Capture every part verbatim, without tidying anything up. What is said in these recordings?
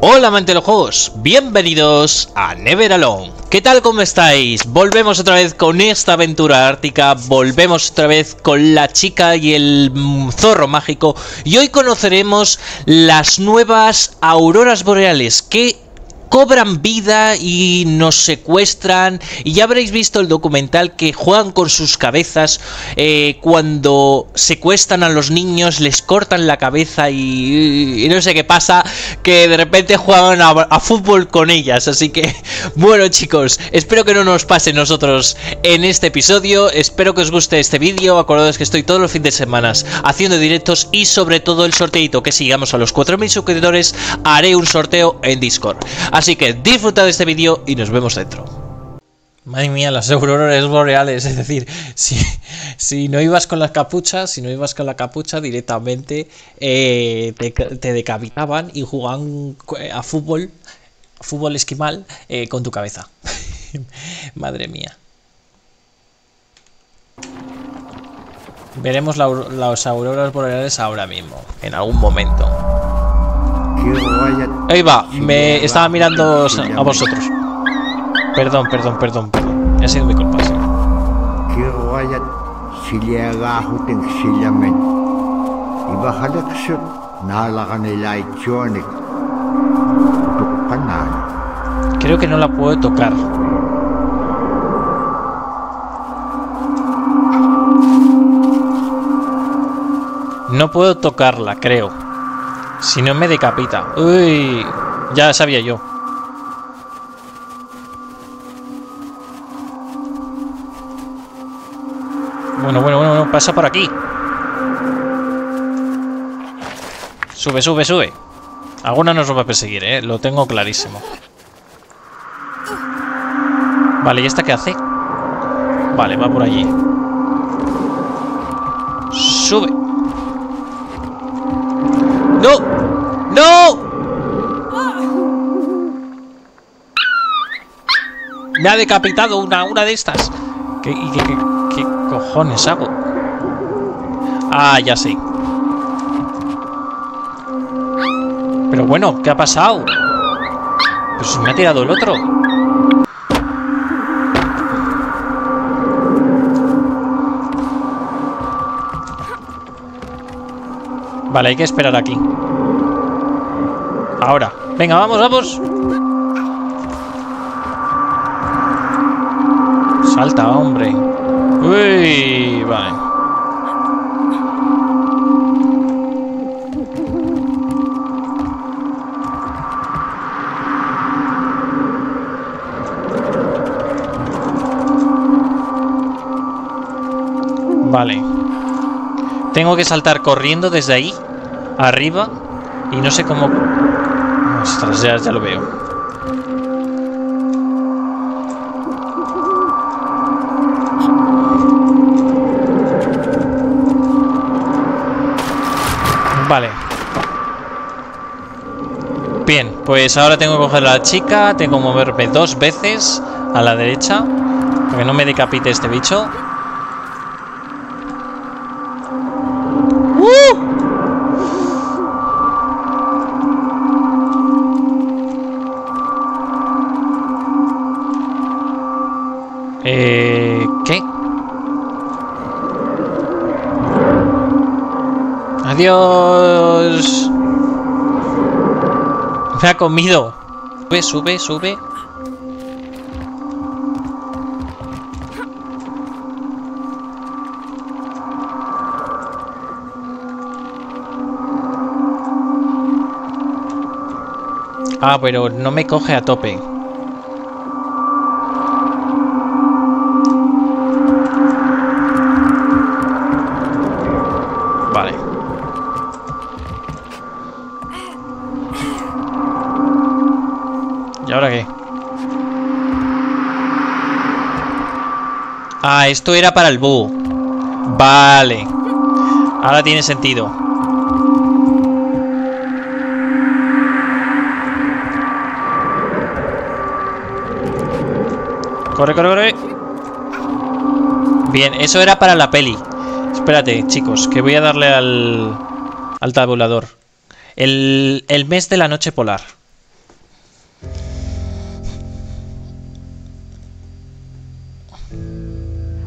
Hola amante de los juegos, bienvenidos a Never Alone. ¿Qué tal? ¿Cómo estáis? Volvemos otra vez con esta aventura ártica, volvemos otra vez con la chica y el zorro mágico. Y hoy conoceremos las nuevas auroras boreales que cobran vida y nos secuestran. Y ya habréis visto el documental que juegan con sus cabezas eh, cuando secuestran a los niños, les cortan la cabeza y, y no sé qué pasa, que de repente juegan a, a fútbol con ellas. Así que bueno chicos, espero que no nos pase nosotros en este episodio. Espero que os guste este vídeo. Acordaos que estoy todos los fines de semana haciendo directos y sobre todo el sorteito, que si llegamos a los cuatro mil suscriptores haré un sorteo en Discord. Así que disfrutad de este vídeo y nos vemos dentro. Madre mía, las auroras boreales, es decir, si, si no ibas con las capuchas, si no ibas con la capucha directamente eh, te, te decapitaban y jugaban a fútbol, fútbol esquimal eh, con tu cabeza. Madre mía. Veremos la, las auroras boreales ahora mismo, en algún momento. Ahí va, me estaba mirando a vosotros. Perdón, perdón, perdón, perdón. Ha sido mi culpa, sí. Creo que no la puedo tocar. No puedo tocarla, creo. Si no me decapita. Uy, ya sabía yo. Bueno, bueno, bueno, pasa por aquí. Sube, sube, sube. Alguna nos va a perseguir, eh. Lo tengo clarísimo. Vale, ¿y esta qué hace? Vale, va por allí. Sube. ¡No! ¡No! Me ha decapitado una, una de estas. ¿Qué, qué, qué, qué cojones hago? Ah, ya sé. Pero bueno, ¿qué ha pasado? Pues me ha tirado el otro. Vale, hay que esperar aquí. Ahora. Venga, vamos, vamos. Salta, hombre. Uy, vale. Vale. Tengo que saltar corriendo desde ahí arriba y no sé cómo. Ostras, ya, ya lo veo. Vale. Bien, pues ahora tengo que coger a la chica. Tengo que moverme dos veces a la derecha para que no me decapite este bicho. Eh, ¿qué? Adiós. Me ha comido. Sube, sube, sube. Ah, pero no me coge a tope. Vale. ¿Y ahora qué? Ah, esto era para el búho. Vale. Ahora tiene sentido. Corre, corre, corre. Bien, eso era para la peli. Espérate, chicos, que voy a darle al, al tabulador. El, el mes de la noche polar.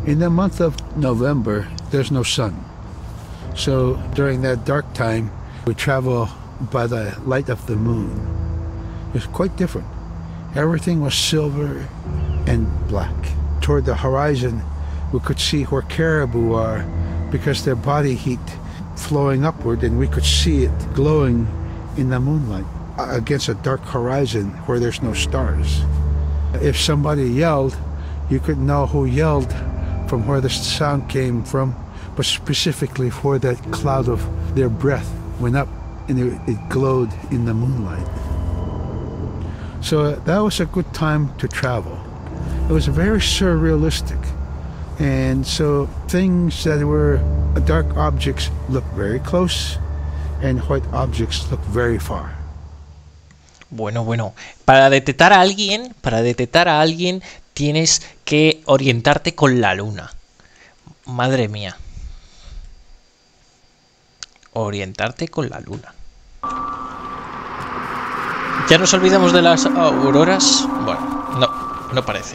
In the month of November, there's no sun. So during that dark time, we travel by the light of the moon. It's quite different. Everything was silver and black. Toward the horizon, we could see where caribou are because their body heat flowing upward, and we could see it glowing in the moonlight against a dark horizon where there's no stars. If somebody yelled, you could know who yelled from where the sound came from, but specifically where that cloud of their breath went up and it, it glowed in the moonlight. So uh, that was a good time to travel. It was very surrealistic. And so things that were dark objects look very close and white objects look very far. Bueno, bueno, para detectar a alguien, para detectar a alguien tienes que orientarte con la luna. Madre mía. Orientarte con la luna. ¿Ya nos olvidamos de las auroras? Bueno, no, no parece.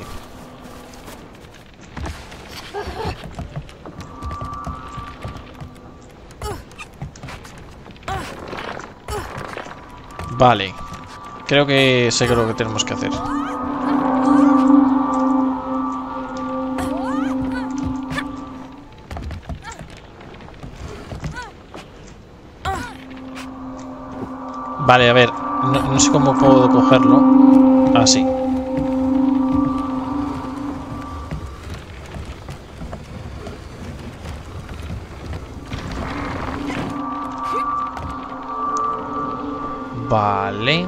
Vale. Creo que sé lo que tenemos que hacer. Vale, a ver. No, no sé cómo puedo cogerlo. Así. Vale.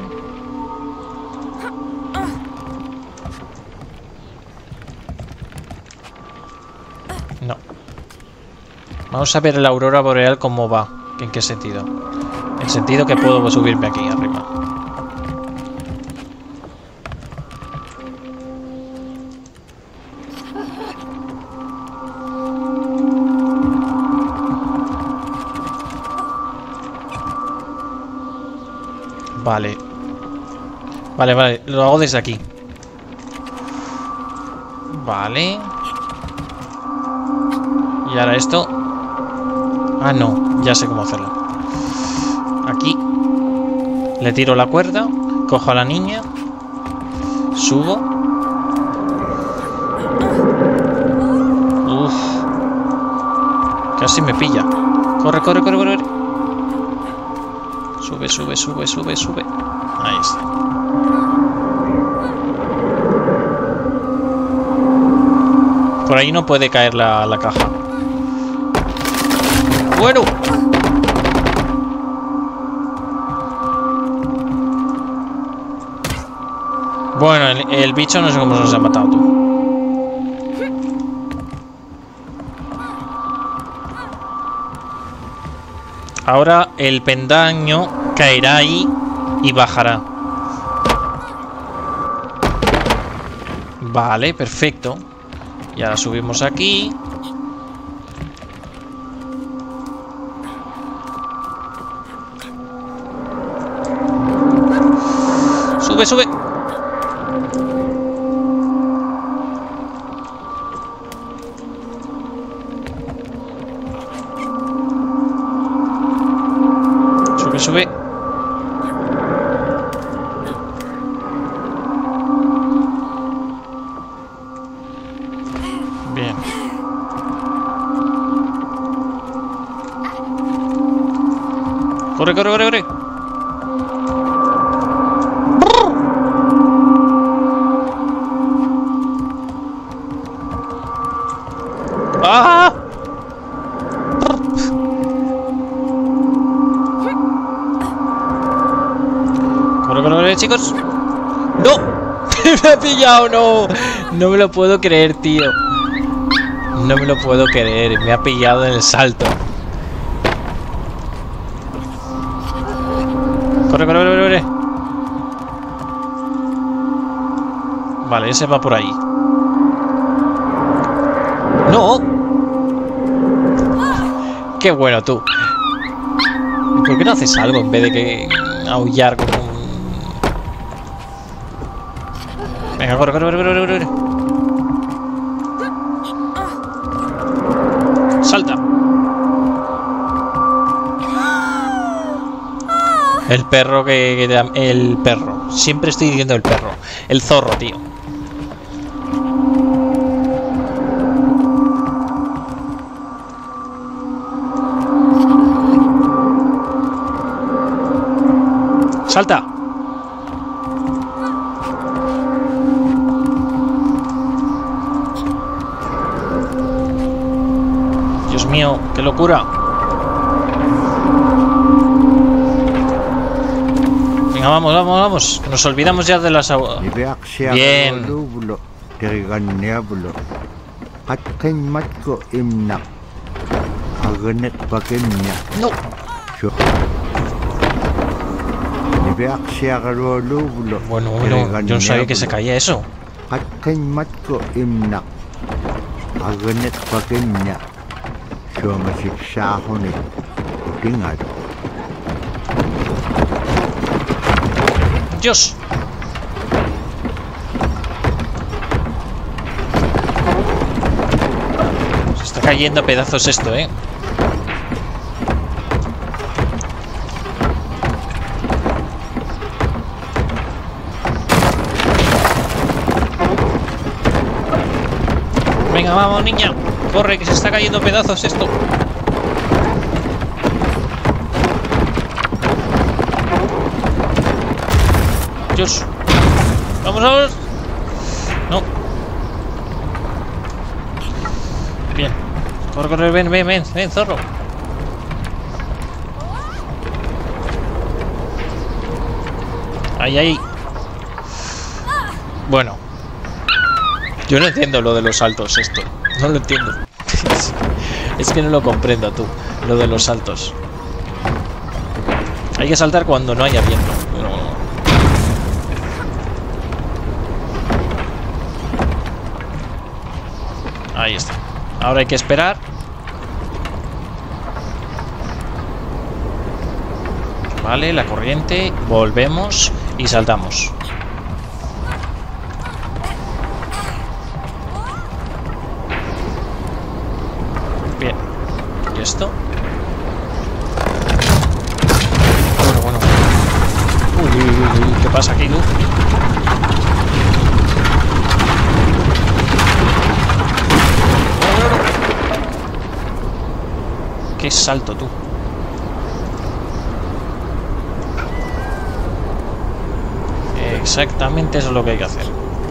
No. Vamos a ver la aurora boreal cómo va. ¿En qué sentido? En sentido que puedo subirme aquí arriba. Vale. Vale, vale. Lo hago desde aquí. Vale. Y ahora esto. Ah, no. Ya sé cómo hacerlo. Aquí. Le tiro la cuerda. Cojo a la niña. Subo. Uf. Casi me pilla. Corre, corre, corre, corre. Sube, sube, sube, sube, sube. Ahí está. Por ahí no puede caer la, la caja. Bueno. Bueno, el, el bicho no sé cómo nos ha matado tú. Ahora el pendaño caerá ahí y bajará. Vale, perfecto. Y ahora subimos aquí. Sube, sube. Sube, sube. Bien. Corre, corre, corre, corre. ¡Ah! Corre, corre, corre, chicos. ¡No! ¡Me he pillado! ¡No! No me lo puedo creer, tío. No me lo puedo creer. Me ha pillado en el salto. Corre, corre, corre, corre. Vale, ese va por ahí. ¡No! ¡Qué bueno tú! ¿Por qué no haces algo en vez de que aullar como un... Venga, corre, corre, corre, corre, corre. El perro que, que da- el perro. Siempre estoy diciendo el perro. El zorro, tío. ¡Salta! Dios mío, qué locura. Venga, vamos, vamos, vamos. Que nos olvidamos ya de las aguas. Bien. No. Bueno, bueno, yo no sabía que se caía eso. Dios. Se está cayendo a pedazos esto, eh. Venga, vamos, niña. Corre, que se está cayendo a pedazos esto. Dios. Vamos, vamos. No. Bien. Corre, corre, ven, ven, ven, ven, zorro. Ahí, ahí. Bueno. Yo no entiendo lo de los saltos esto. No lo entiendo. Es que no lo comprendo tú. Lo de los saltos. Hay que saltar cuando no haya viento. Pero... ahí está. Ahora hay que esperar. Vale, la corriente. Volvemos y saltamos. Bien. ¿Y esto? Bueno, bueno. Uy, uy, uy, uy. ¿Qué pasa aquí, tú? ¡Qué salto, tú! Exactamente eso es lo que hay que hacer.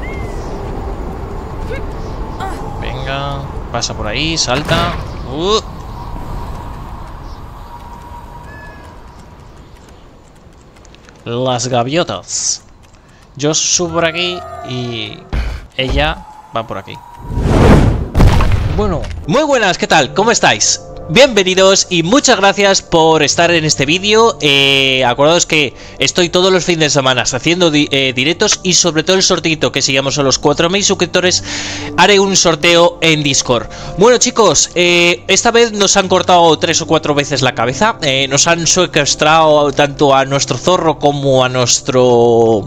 Venga, pasa por ahí, salta. Uh. Las gaviotas. Yo subo por aquí y ella va por aquí. Bueno, muy buenas, ¿qué tal? ¿Cómo estáis? Bienvenidos y muchas gracias por estar en este vídeo. eh, Acordaos que estoy todos los fines de semana haciendo di eh, directos. Y sobre todo el sorteito, que si llegamos a los cuatro mil suscriptores haré un sorteo en Discord. Bueno, chicos, eh, esta vez nos han cortado tres o cuatro veces la cabeza. eh, Nos han secuestrado tanto a nuestro zorro como a nuestro...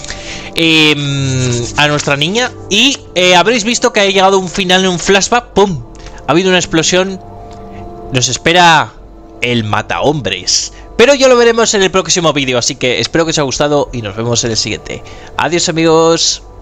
Eh, a nuestra niña. Y eh, habréis visto que ha llegado un final en un flashback. ¡Pum! Ha habido una explosión. Nos espera el matahombres. Pero ya lo veremos en el próximo vídeo. Así que espero que os haya gustado y nos vemos en el siguiente. Adiós, amigos.